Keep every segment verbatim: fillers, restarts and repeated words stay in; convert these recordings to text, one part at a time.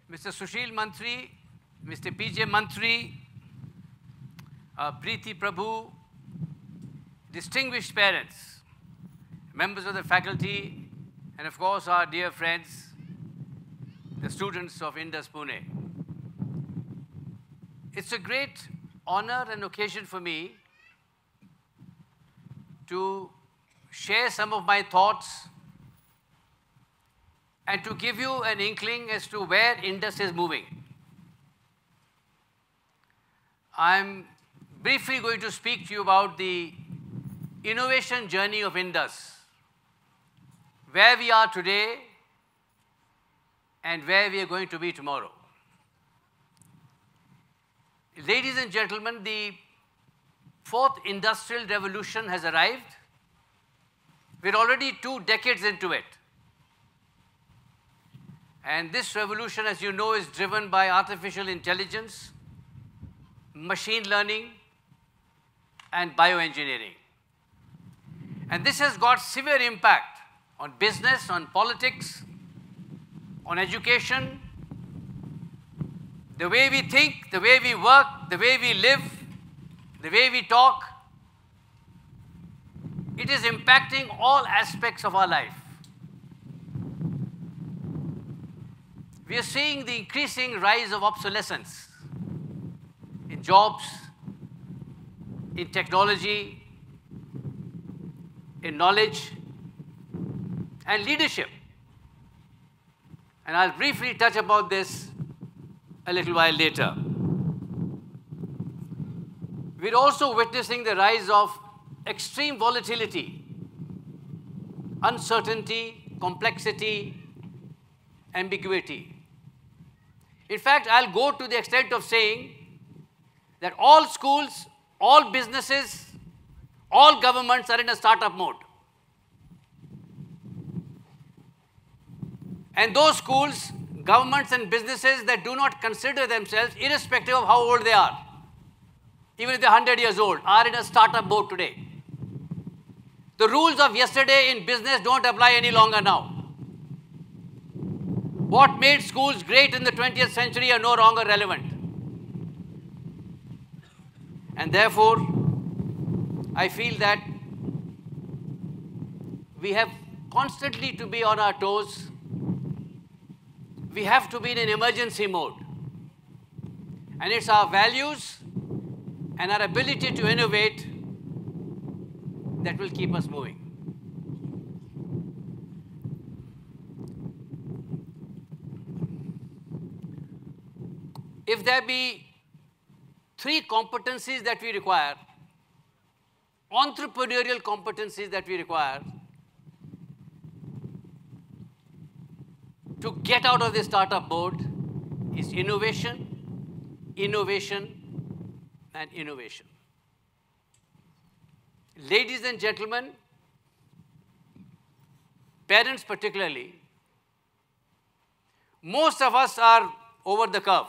Mister Sushil Mantri, Mister P J Mantri, uh, Preeti Prabhu, distinguished parents, members of the faculty, and of course our dear friends, the students of Indus, Pune. It's a great honor and occasion for me to share some of my thoughts and to give you an inkling as to where Indus is moving. I'm briefly going to speak to you about the innovation journey of Indus, where we are today and where we are going to be tomorrow. Ladies and gentlemen, the fourth industrial revolution has arrived. We're already two decades into it. And this revolution, as you know, is driven by artificial intelligence, machine learning, and bioengineering. And this has got severe impact on business, on politics, on education, the way we think, the way we work, the way we live, the way we talk. It is impacting all aspects of our life. We are seeing the increasing rise of obsolescence in jobs, in technology, in knowledge, and leadership. And I'll briefly touch about this a little while later. We're also witnessing the rise of extreme volatility, uncertainty, complexity, ambiguity. In fact, I'll go to the extent of saying that all schools, all businesses, all governments are in a startup mode. And those schools, governments and businesses that do not consider themselves, irrespective of how old they are, even if they're one hundred years old, are in a startup mode today. The rules of yesterday in business don't apply any longer now. What made schools great in the twentieth century are no longer relevant. And therefore, I feel that we have constantly to be on our toes. We have to be in an emergency mode. And it's our values and our ability to innovate that will keep us moving. If there be three competencies that we require, entrepreneurial competencies that we require to get out of this startup mode, is innovation, innovation, and innovation. Ladies and gentlemen, parents particularly, most of us are over the curve.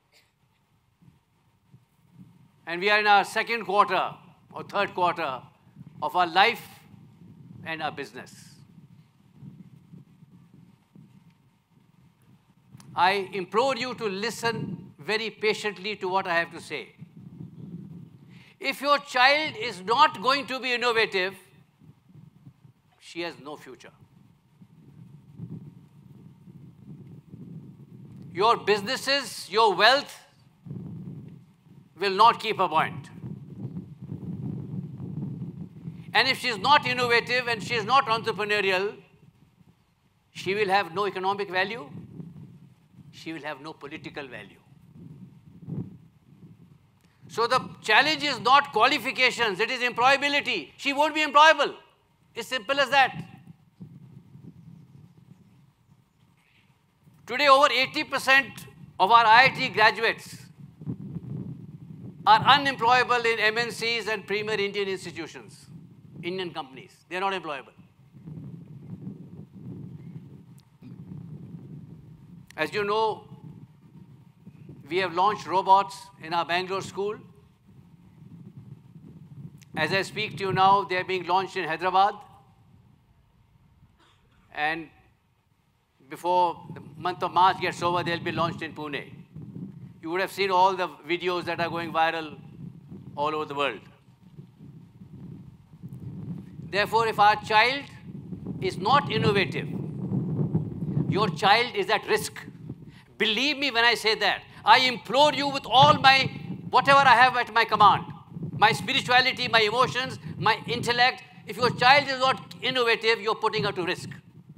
And we are in our second quarter or third quarter of our life and our business. I implore you to listen very patiently to what I have to say. If your child is not going to be innovative, she has no future. Your businesses, your wealth will not keep her buoyant. And if she is not innovative and she is not entrepreneurial, she will have no economic value, she will have no political value. So the challenge is not qualifications, it is employability. She won't be employable. It's simple as that. Today, over eighty percent of our I I T graduates are unemployable in M N Cs and premier Indian institutions, Indian companies. They are not employable. As you know, we have launched robots in our Bangalore school. As I speak to you now, they are being launched in Hyderabad. And before the month of March gets over, they'll be launched in Pune. You would have seen all the videos that are going viral all over the world. Therefore, if our child is not innovative, your child is at risk. Believe me when I say that. I implore you with all my, whatever I have at my command, my spirituality, my emotions, my intellect. If your child is not innovative, you're putting her to risk.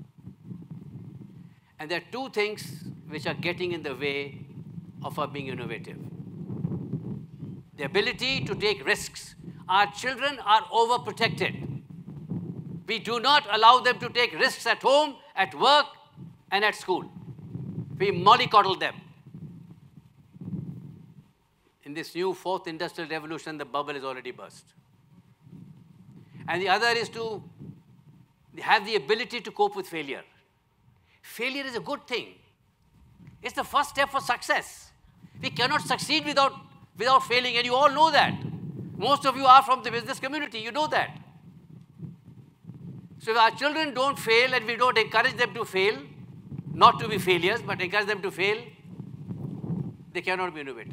And there are two things which are getting in the way of her being innovative. The ability to take risks. Our children are overprotected. We do not allow them to take risks at home, at work, and at school. We mollycoddle them. In this new fourth industrial revolution, the bubble is already burst. And the other is to have the ability to cope with failure. Failure is a good thing. It's the first step for success. We cannot succeed without, without failing, and you all know that. Most of you are from the business community, you know that. So if our children don't fail and we don't encourage them to fail, not to be failures, but encourage them to fail, they cannot be innovative.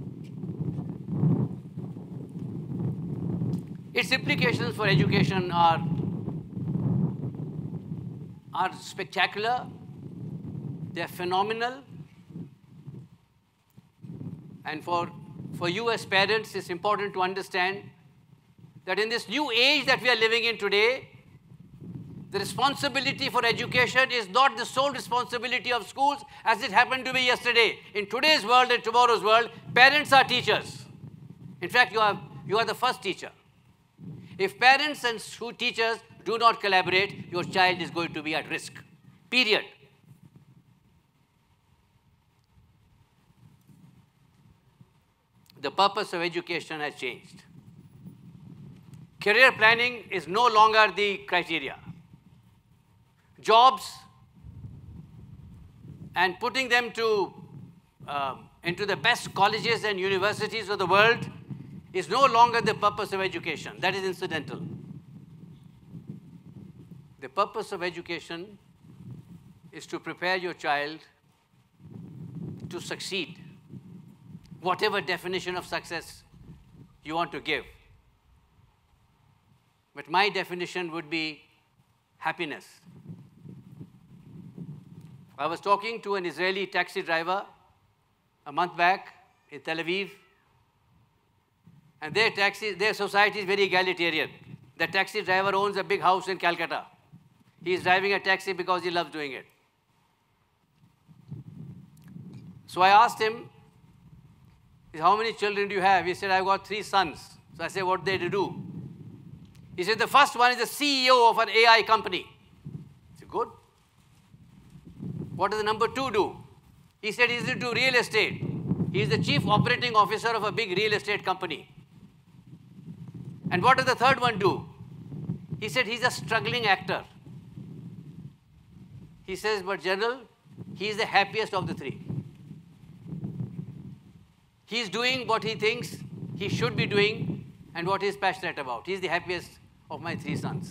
Its implications for education are, are spectacular, they are phenomenal, and for, for you as parents, it's important to understand that in this new age that we are living in today, the responsibility for education is not the sole responsibility of schools as it happened to be yesterday. In today's world and tomorrow's world, parents are teachers. In fact, you are, you are the first teacher. If parents and teachers do not collaborate, your child is going to be at risk, period. The purpose of education has changed. Career planning is no longer the criteria. Jobs and putting them to, uh, into the best colleges and universities of the world is no longer the purpose of education. That is incidental. The purpose of education is to prepare your child to succeed, whatever definition of success you want to give. But my definition would be happiness. I was talking to an Israeli taxi driver a month back in Tel Aviv, and their taxi, their society is very egalitarian. The taxi driver owns a big house in Calcutta. He is driving a taxi because he loves doing it. So I asked him, how many children do you have? He said, I've got three sons. So I said, what do they do? He said, the first one is the C E O of an A I company. I said, good. What does the number two do? He said he's into real estate. He is the chief operating officer of a big real estate company. And what does the third one do? He said he's a struggling actor. He says, but General, he is the happiest of the three. He's doing what he thinks he should be doing and what he's passionate about. He's the happiest of my three sons.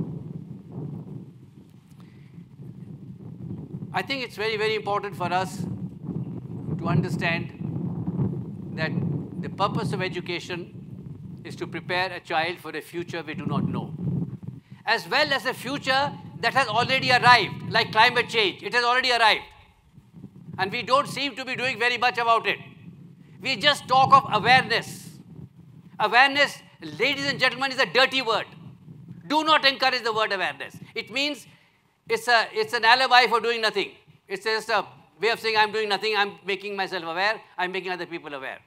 I think it's very, very important for us to understand that the purpose of education is to prepare a child for a future we do not know, as well as a future that has already arrived, like climate change. It has already arrived. And we don't seem to be doing very much about it. We just talk of awareness. Awareness, ladies and gentlemen, is a dirty word. Do not encourage the word awareness. It means it's, a, it's an alibi for doing nothing. It's just a way of saying I'm doing nothing, I'm making myself aware, I'm making other people aware.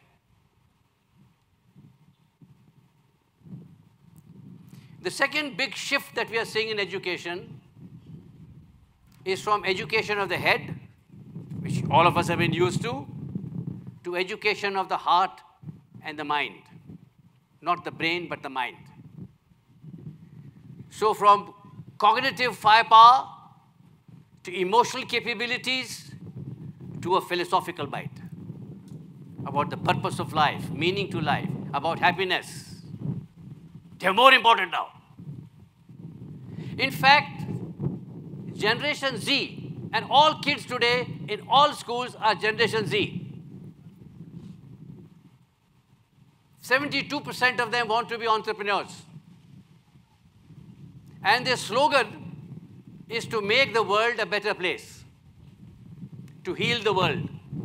The second big shift that we are seeing in education is from education of the head, which all of us have been used to, to education of the heart and the mind. Not the brain, but the mind. So from cognitive firepower to emotional capabilities to a philosophical bite about the purpose of life, meaning to life, about happiness. They're more important now. In fact, Generation Z And all kids today in all schools are Generation Z. seventy-two percent of them want to be entrepreneurs. And their slogan is to make the world a better place, to heal the world.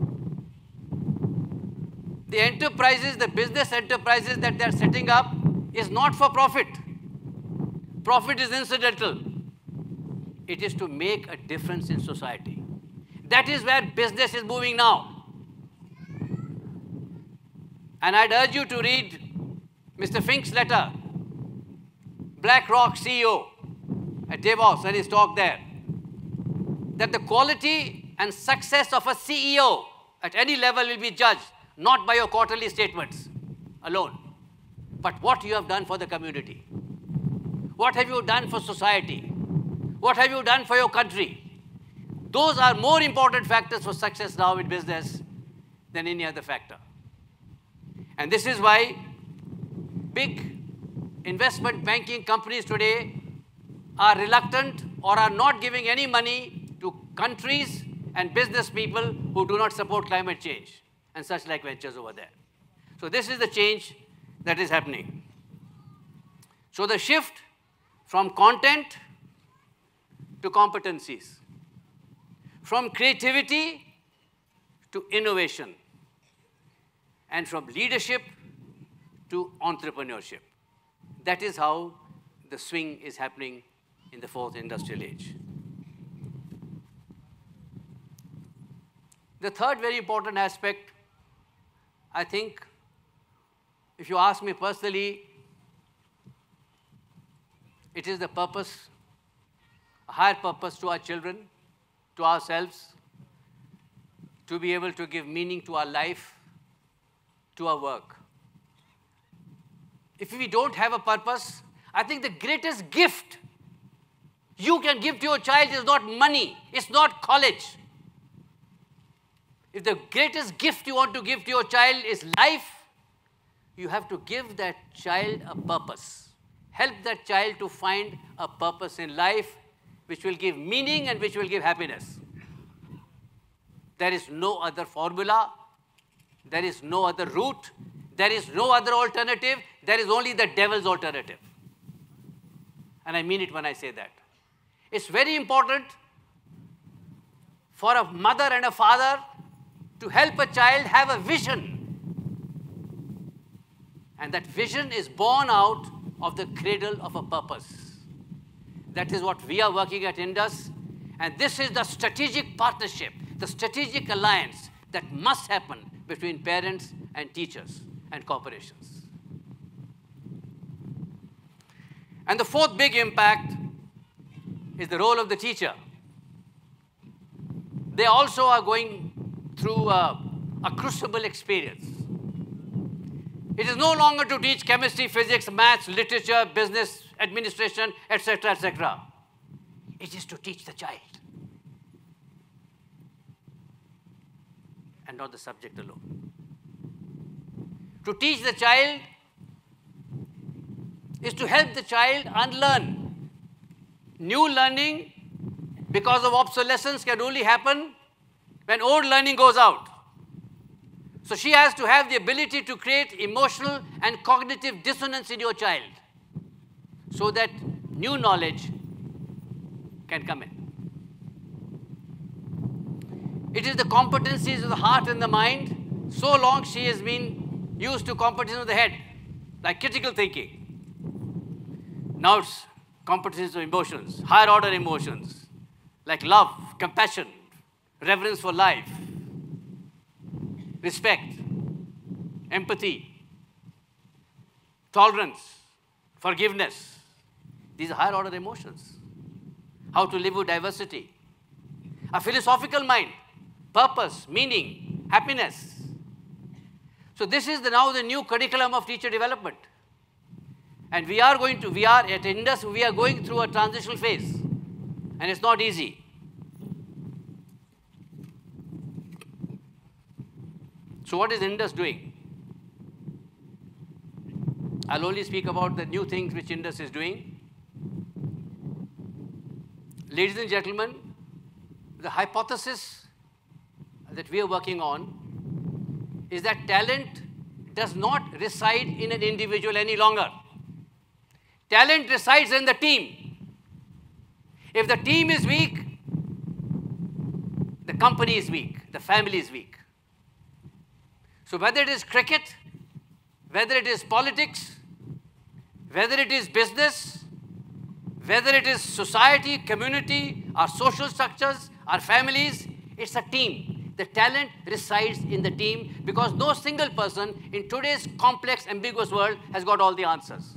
The enterprises, the business enterprises that they're setting up is not for profit. Profit is incidental. It is to make a difference in society. That is where business is moving now. And I'd urge you to read Mister Fink's letter, BlackRock C E O at Davos, and his talk there, that the quality and success of a C E O at any level will be judged not by your quarterly statements alone, but what you have done for the community. What have you done for society? What have you done for your country? Those are more important factors for success now in business than any other factor. And this is why big investment banking companies today are reluctant or are not giving any money to countries and business people who do not support climate change and such like ventures over there. So this is the change that is happening. So the shift from content to competencies, from creativity to innovation, and from leadership to entrepreneurship. That is how the swing is happening in the fourth industrial age. The third very important aspect, I think, if you ask me personally, it is the purpose, a higher purpose to our children, to ourselves, to be able to give meaning to our life, to our work. If we don't have a purpose, I think the greatest gift you can give to your child is not money, it's not college. If the greatest gift you want to give to your child is life, you have to give that child a purpose. Help that child to find a purpose in life which will give meaning and which will give happiness. There is no other formula. There is no other route. There is no other alternative. There is only the devil's alternative. And I mean it when I say that. It's very important for a mother and a father to help a child have a vision. And that vision is born out of the cradle of a purpose. That is what we are working at Indus. And this is the strategic partnership, the strategic alliance that must happen between parents and teachers and corporations. And the fourth big impact is the role of the teacher. They also are going through a, a crucible experience. It is no longer to teach chemistry, physics, maths, literature, business, administration, et cetera, et cetera. It is to teach the child, and not the subject alone. To teach the child is to help the child unlearn. New learning, because of obsolescence, can only happen when old learning goes out. So she has to have the ability to create emotional and cognitive dissonance in your child so that new knowledge can come in. It is the competencies of the heart and the mind. So long she has been used to competencies of the head, like critical thinking. Now it's competencies of emotions, higher order emotions, like love, compassion, reverence for life, respect, empathy, tolerance, forgiveness. These are higher order emotions. How to live with diversity. A philosophical mind, purpose, meaning, happiness. So this is the, now the new curriculum of teacher development. And we are going to, we are at Indus, we are going through a transitional phase. And it's not easy. So what is Indus doing? I'll only speak about the new things which Indus is doing. Ladies and gentlemen, the hypothesis that we are working on is that talent does not reside in an individual any longer. Talent resides in the team. If the team is weak, the company is weak, the family is weak. So whether it is cricket, whether it is politics, whether it is business, whether it is society, community, our social structures, our families, it's a team. The talent resides in the team because no single person in today's complex, ambiguous world has got all the answers.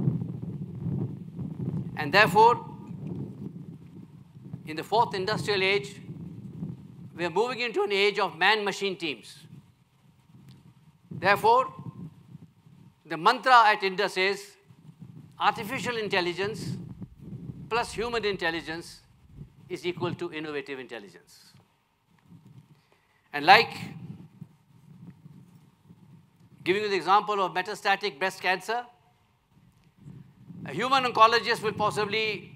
And therefore, in the fourth industrial age, we are moving into an age of man-machine teams. Therefore, the mantra at Indus is artificial intelligence plus human intelligence is equal to innovative intelligence. And like giving you the example of metastatic breast cancer, a human oncologist will possibly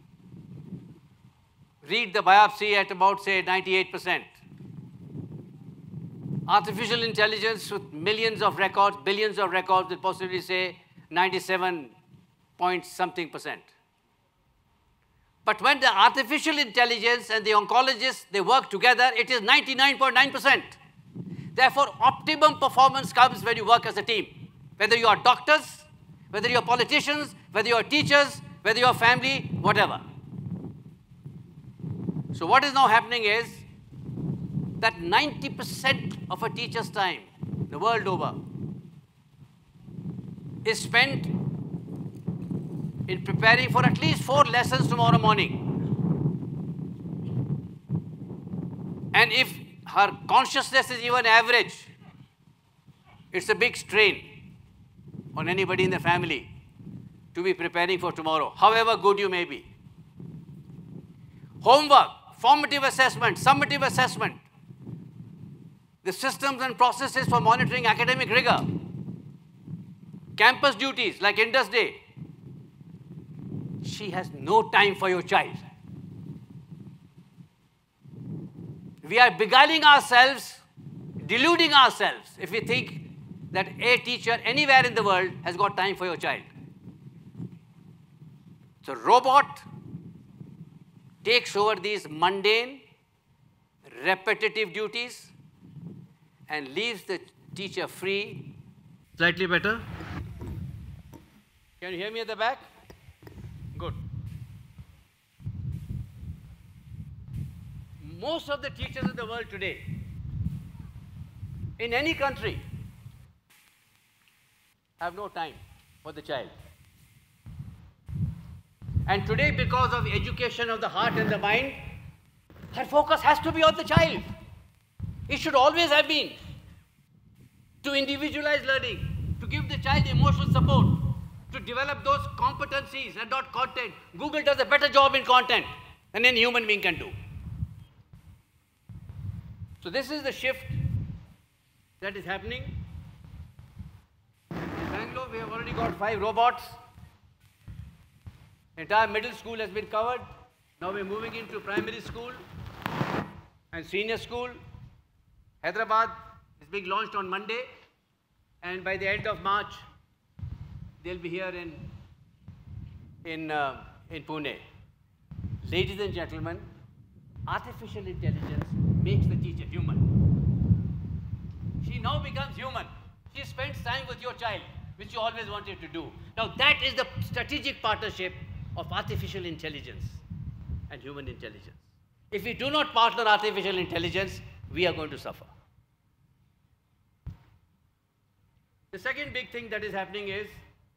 read the biopsy at about, say, ninety-eight percent. Artificial intelligence with millions of records, billions of records will possibly say ninety-seven point something percent. But when the artificial intelligence and the oncologist, they work together, it is ninety-nine point nine percent. Therefore, optimum performance comes when you work as a team. Whether you are doctors, whether you are politicians, whether you are teachers, whether you are family, whatever. So what is now happening is that ninety percent of a teacher's time, the world over, is spent in preparing for at least four lessons tomorrow morning. And if her consciousness is even average, it's a big strain on anybody in the family to be preparing for tomorrow, however good you may be. Homework, formative assessment, summative assessment, the systems and processes for monitoring academic rigor, campus duties like Indus Day. She has no time for your child. We are beguiling ourselves, deluding ourselves if we think that a teacher anywhere in the world has got time for your child. So robot takes over these mundane, repetitive duties and leaves the teacher free. Slightly better. Can you hear me at the back? Good. Most of the teachers in the world today, in any country, have no time for the child. And today, because of education of the heart and the mind, her focus has to be on the child. It should always have been to individualize learning, to give the child emotional support, to develop those competencies and not content. Google does a better job in content than any human being can do. So this is the shift that is happening. In Bangalore, we have already got five robots. Entire middle school has been covered. Now we're moving into primary school and senior school. Hyderabad is being launched on Monday, and by the end of March, they'll be here in, in, uh, in Pune. Ladies and gentlemen, artificial intelligence makes the teacher human. She now becomes human. She spends time with your child, which you always wanted to do. Now that is the strategic partnership of artificial intelligence and human intelligence. If we do not partner artificial intelligence, we are going to suffer. The second big thing that is happening is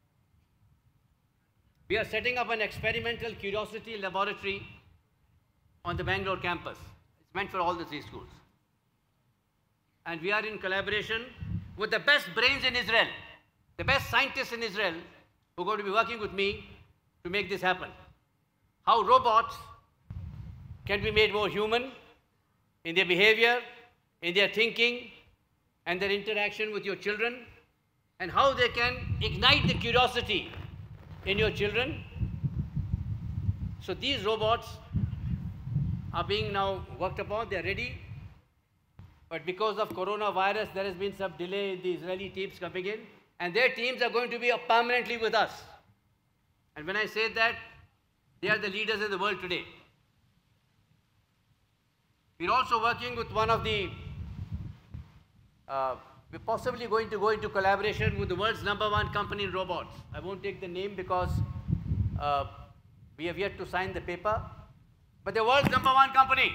we are setting up an experimental curiosity laboratory on the Bangalore campus. It's meant for all the three schools. And we are in collaboration with the best brains in Israel, the best scientists in Israel who are going to be working with me to make this happen. How robots can be made more human in their behavior, in their thinking, and their interaction with your children, and how they can ignite the curiosity in your children. So these robots are being now worked upon. They are ready. But because of coronavirus, there has been some delay in the Israeli teams coming in. And their teams are going to be permanently with us. And when I say that, they are the leaders in the world today. We're also working with one of the, uh, we're possibly going to go into collaboration with the world's number one company in robots. I won't take the name because uh, we have yet to sign the paper. But the world's number one company.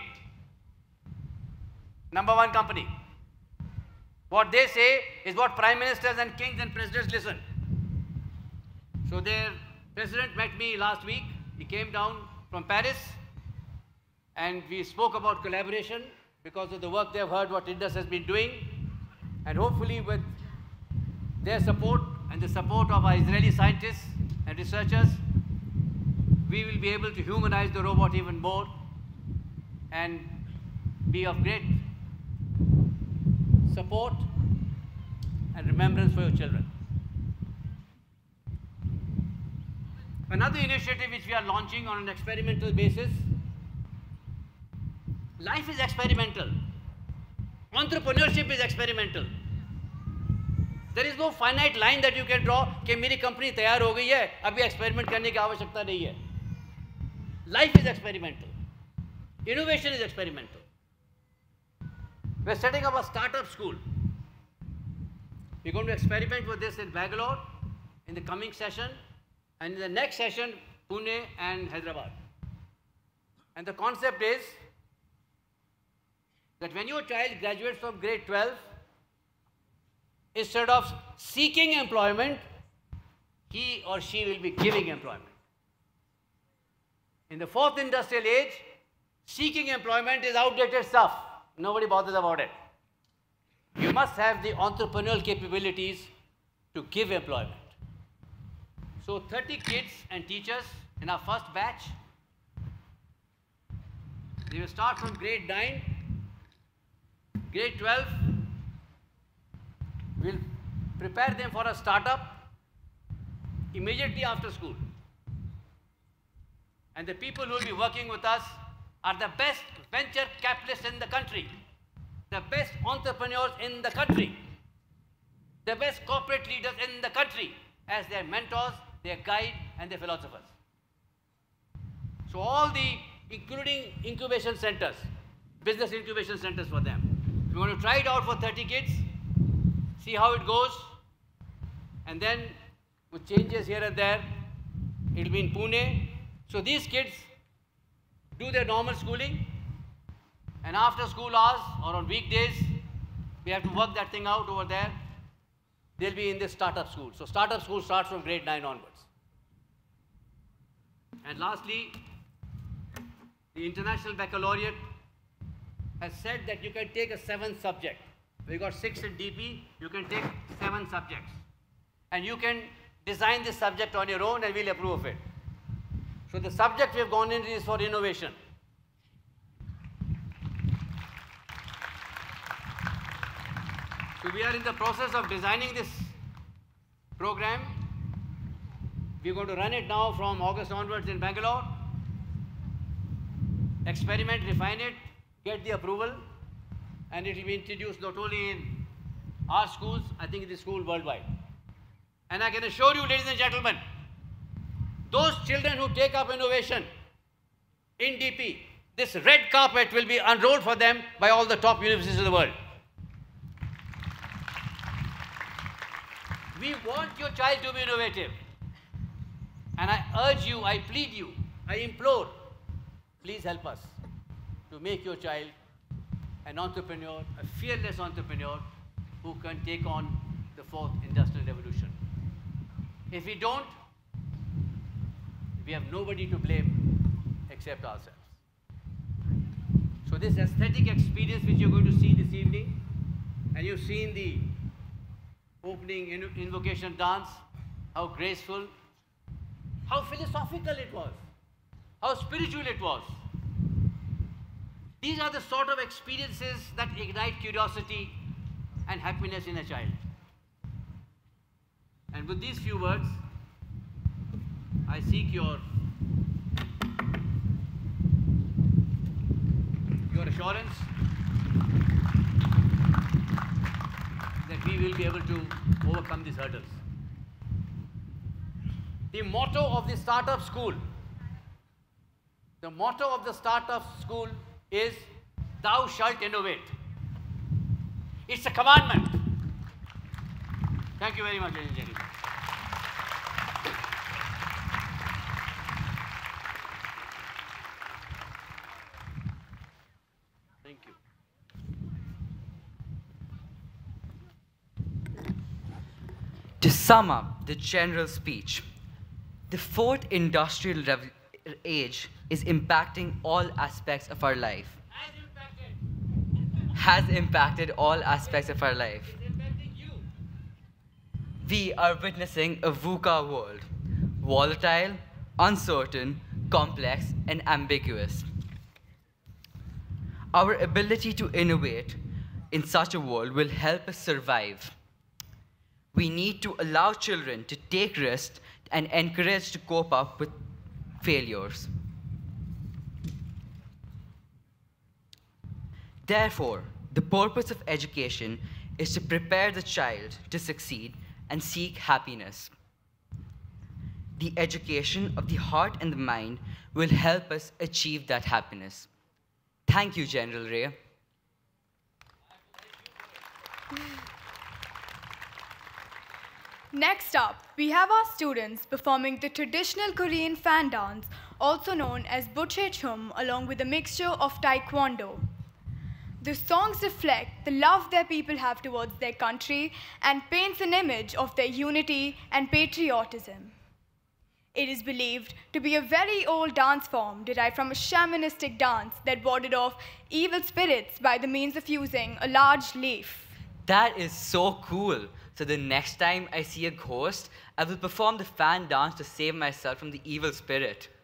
Number one company. What they say is what prime ministers and kings and presidents listen. So their president met me last week. He came down from Paris and we spoke about collaboration because of the work they've heard what Indus has been doing. And hopefully with their support and the support of our Israeli scientists and researchers, we will be able to humanize the robot even more and be of great support and remembrance for your children. Another initiative which we are launching on an experimental basis, life is experimental. Entrepreneurship is experimental. There is no finite line that you can draw कि मेरी company तैयार हो गई है, अभी experiment करने की आवश्यकता नहीं है. Life is experimental. Innovation is experimental. We are setting up a startup school. We are going to experiment with this in Bangalore in the coming session, and in the next session, Pune and Hyderabad. And the concept is that when your child graduates from grade twelve, instead of seeking employment, he or she will be giving employment. In the fourth industrial age, seeking employment is outdated stuff. Nobody bothers about it. You must have the entrepreneurial capabilities to give employment. So thirty kids and teachers in our first batch, they will start from grade nine, grade twelve, we'll prepare them for a startup immediately after school. And the people who will be working with us are the best venture capitalists in the country, the best entrepreneurs in the country, the best corporate leaders in the country as their mentors, their guide, and their philosophers. So all the, including incubation centers, business incubation centers for them. We want to try it out for thirty kids, see how it goes, and then with changes here and there, it will be in Pune. So these kids do their normal schooling, and after school hours or on weekdays, we have to work that thing out over there. They'll be in this startup school. So startup school starts from grade nine onwards. And lastly, the International Baccalaureate has said that you can take a seventh subject. We got six in D P, you can take seven subjects. And you can design this subject on your own and we'll approve of it. So the subject we have gone into is for innovation. So we are in the process of designing this program. We are going to run it now from August onwards in Bangalore. Experiment, refine it, get the approval, and it will be introduced not only in our schools, I think in the school worldwide. And I can assure you, ladies and gentlemen, those children who take up innovation in D P, this red carpet will be unrolled for them by all the top universities of the world. We want your child to be innovative. And I urge you, I plead you, I implore, please help us to make your child an entrepreneur, a fearless entrepreneur who can take on the fourth industrial revolution. If we don't, we have nobody to blame except ourselves. So this aesthetic experience which you're going to see this evening, and you've seen the opening invocation dance, how graceful, how philosophical it was, how spiritual it was. These are the sort of experiences that ignite curiosity and happiness in a child. And with these few words, I seek your your assurance that we will be able to overcome these hurdles. The motto of the startup school, the motto of the startup school is, thou shalt innovate. It's a commandment. Thank you very much, ladies and gentlemen. Thank you. To sum up the general speech, the fourth industrial rev age is impacting all aspects of our life. Has impacted. Has impacted all aspects of our life. It's impacting you. We are witnessing a VUCA world, volatile, uncertain, complex, and ambiguous. Our ability to innovate in such a world will help us survive. We need to allow children to take risks and encourage to cope up with failures. Therefore, the purpose of education is to prepare the child to succeed and seek happiness. The education of the heart and the mind will help us achieve that happiness. Thank you, General Ray. Next up, we have our students performing the traditional Korean fan dance, also known as Buche Chum, along with a mixture of Taekwondo. The songs reflect the love their people have towards their country and paints an image of their unity and patriotism. It is believed to be a very old dance form derived from a shamanistic dance that warded off evil spirits by the means of using a large leaf. That is so cool. So the next time I see a ghost, I will perform the fan dance to save myself from the evil spirit.